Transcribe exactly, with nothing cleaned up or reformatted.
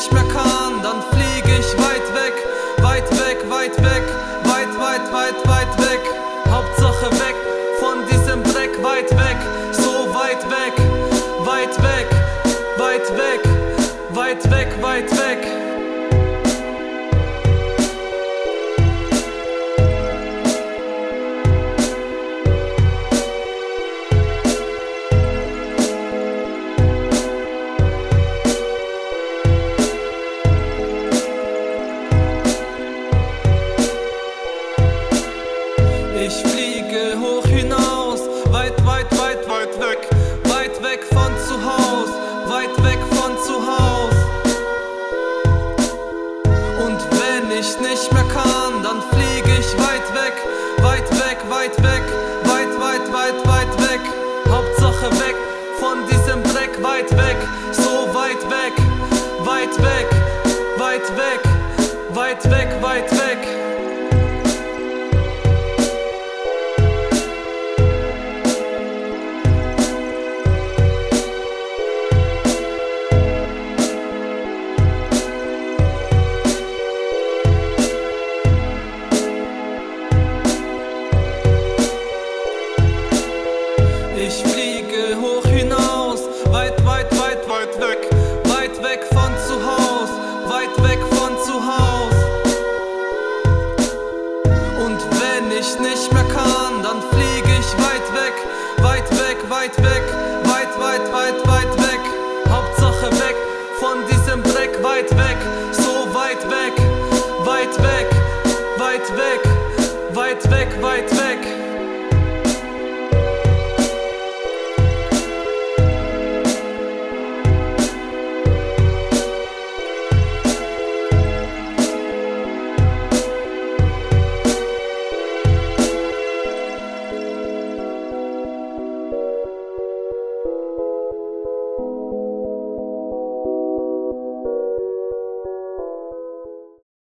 nicht mehr kann, dann fliege ich weit weg, weit weg, weit weg, weit, weit, weit, weit weg. Hauptsache weg von diesem Dreck, weit weg, so weit weg, weit weg, weit weg, weit weg, weit weg. Ich fliege hoch hinaus, weit, weit, weit, weit weg, weit weg von zu Haus, weit weg von zu Haus. Und wenn ich nicht mehr kann, dann fliege ich weit weg, weit weg, weit weg, weit, weit, weit, weit weg. Hauptsache weg von diesem Dreck, weit weg, so weit weg, weit weg, weit weg, weit weg, weit weg. Ich fliege hoch hinaus, weit, weit, weit, weit weg, weit weg von zu Haus, weit weg von zu Haus. Und wenn ich nicht mehr kann, dann fliege ich weit weg, weit weg, weit weg.